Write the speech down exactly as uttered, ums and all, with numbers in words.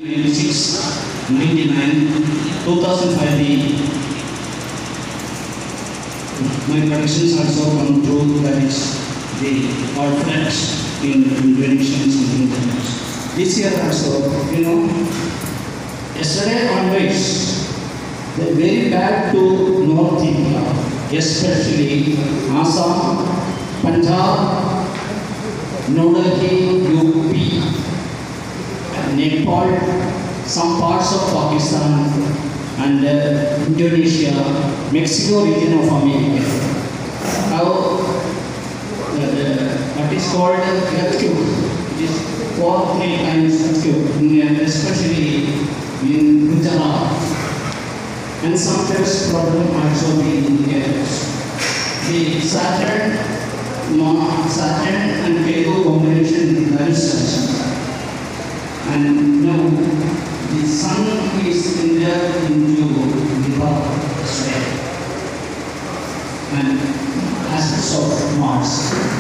ninety-six, ninety-nine, two thousand five, my predictions also come true. That is the orphanage in Indonesian something like that. This year also, you know, yesterday onwards, they're very bad to North India, especially Assam, Punjab, New Delhi, U P, Nepal, some parts of Pakistan, and uh, Indonesia, Mexico region of America. How uh, uh, what is called earthquake? It is four, three times earthquake, especially in Gujarat, and some terrorist problem also in India. The Saturn, Saturn and Ketu combination is very such. And now the sun is entered into the power sphere and aspects of Mars.